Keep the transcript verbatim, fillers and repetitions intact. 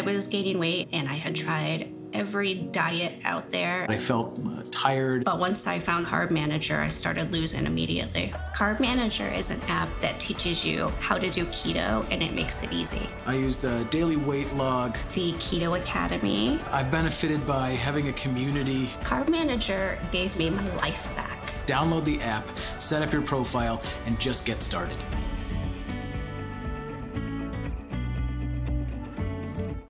I was gaining weight and I had tried every diet out there. I felt uh, tired. But once I found Carb Manager, I started losing immediately. Carb Manager is an app that teaches you how to do keto, and it makes it easy. I used a daily weight log. The Keto Academy. I've benefited by having a community. Carb Manager gave me my life back. Download the app, set up your profile, and just get started.